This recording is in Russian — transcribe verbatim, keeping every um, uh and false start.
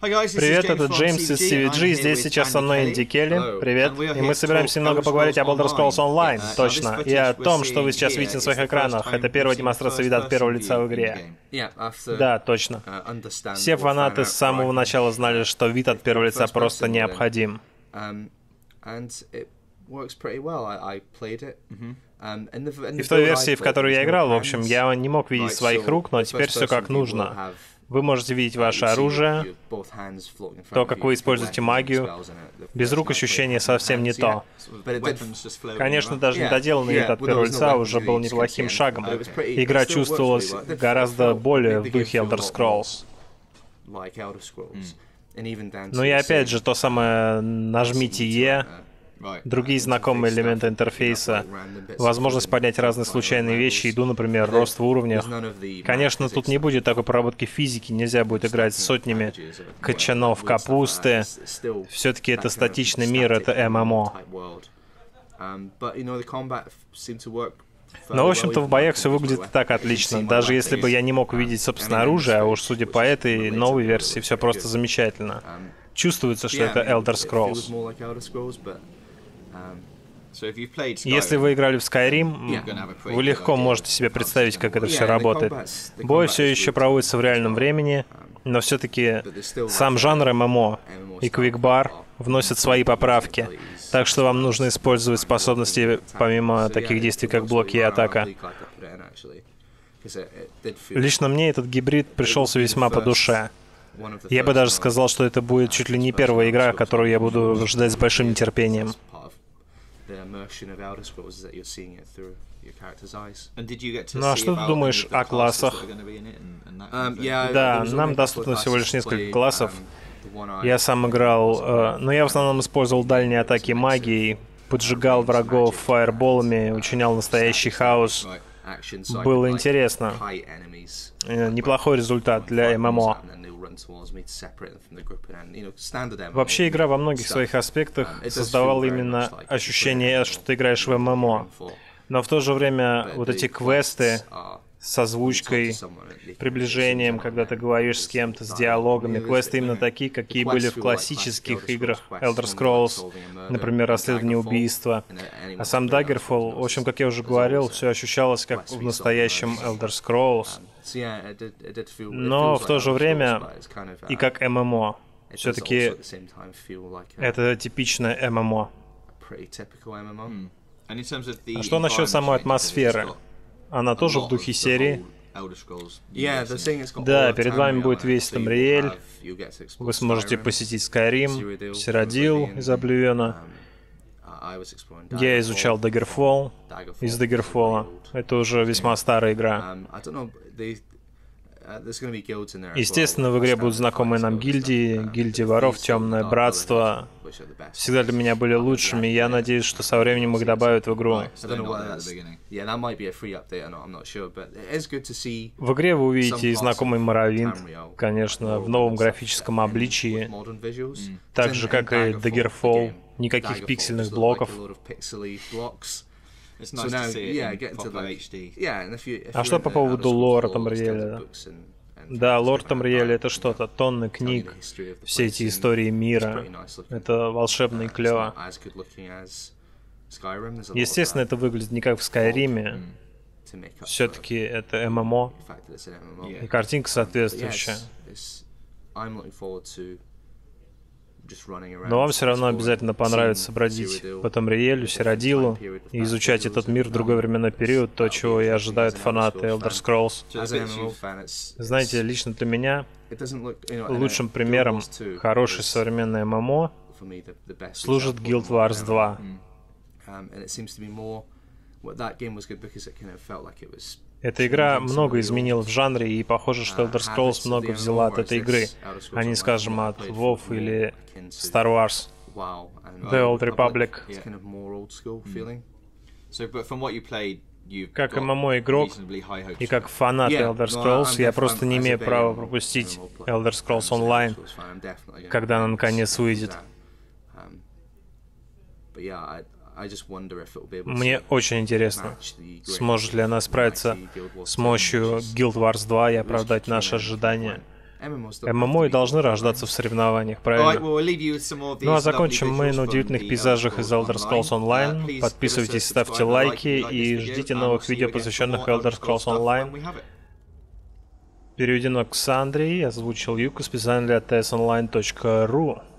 Привет, это Джеймс из си ви джи, здесь сейчас со мной Энди Келли. Привет. И мы собираемся немного поговорить об Elder Scrolls Online, точно, и о том, что вы сейчас видите на своих экранах. Это первая демонстрация вида от первого лица в игре. Да, точно. Все фанаты с самого начала знали, что вид от первого лица просто необходим. И в той версии, в которую я играл, в общем, я не мог видеть своих рук, но теперь все как нужно. Вы можете видеть ваше оружие, то, как вы используете магию. Без рук ощущение совсем не то. Конечно, даже недоделанный вид от первого лица уже был неплохим шагом. Игра чувствовалась гораздо более в духе Elder Scrolls. Ну и опять же, то самое «нажмите Е», другие знакомые элементы интерфейса, возможность поднять разные случайные вещи, еду, например, рост в уровнях. Конечно, тут не будет такой проработки физики, нельзя будет играть с сотнями качанов капусты. Все-таки это статичный мир, это эм эм о. Но, в общем-то, в боях все выглядит так отлично. Даже если бы я не мог увидеть, собственно, оружие, а уж судя по этой новой версии, все просто замечательно. Чувствуется, что это Elder Scrolls. Если вы играли в Skyrim, вы легко можете себе представить, как это все работает. Бой все еще проводится в реальном времени, но все-таки сам жанр эм эм о и Quick-Bar вносят свои поправки, так что вам нужно использовать способности помимо таких действий, как блоки и атака. Лично мне этот гибрид пришелся весьма по душе. Я бы даже сказал, что это будет чуть ли не первая игра, которую я буду ждать с большим нетерпением. Ну а что ты думаешь о классах? Да, нам доступно всего лишь несколько классов. Я сам играл, э, но я в основном использовал дальние атаки магией, поджигал врагов фаерболами, учинял настоящий хаос. Было интересно. Э, неплохой результат для эм эм о. Вообще, игра во многих своих аспектах создавала именно ощущение, что ты играешь в эм эм о. Но в то же время вот эти квесты с озвучкой, приближением, когда ты говоришь с кем-то, с диалогами, квесты именно такие, какие были в классических играх Elder Scrolls, например, расследование убийства. А сам Daggerfall, в общем, как я уже говорил, все ощущалось как в настоящем Elder Scrolls. Но в то же время и как эм эм о. Все-таки это типичное эм эм о. А что насчет самой атмосферы? Она тоже в духе серии? Да, перед вами будет весь Тамриэль. Вы сможете посетить Skyrim, Сиродил из Обливиона. Я изучал Daggerfall из Daggerfall. Это уже весьма старая игра. Естественно, в игре будут знакомые нам гильдии, гильдии воров, Темное Братство. Всегда для меня были лучшими, и я надеюсь, что со временем их добавят в игру. В игре вы увидите и знакомый Моровинд, конечно, в новом графическом обличии, так же, как и Daggerfall. Никаких пиксельных блоков. А что по поводу лора Тамриэля? Да, лор Тамриэля — это что-то, тонны книг, все эти истории мира. Это волшебно и клево. Естественно, это выглядит не как в Скайриме. Все-таки это эм эм о, и картинка соответствующая. Но вам все равно обязательно понравится бродить по Тамриэлю, Сиродилу и изучать этот мир в другой временной период, то, чего и ожидают фанаты Elder Scrolls. Знаете, лично для меня лучшим примером хорошей современной эм эм о служит Guild Wars два. Эта игра много изменила в жанре, и похоже, что Elder Scrolls много взяла от этой игры, а не, скажем, от WoW или Star Wars, The Old Republic. Как эм эм о-игрок и как фанат Elder Scrolls, я просто не имею права пропустить Elder Scrolls Online, когда она наконец выйдет. Мне очень интересно, сможет ли она справиться с мощью Guild Wars два и оправдать наши ожидания. ММО и должны рождаться в соревнованиях, правильно? Ну а закончим мы на удивительных пейзажах из Elder Scrolls Online. Подписывайтесь, ставьте лайки и ждите новых видео, посвященных Elder Scrolls Online. Переведено Ксандрий, озвучил Юка специально для ти эс онлайн точка ру.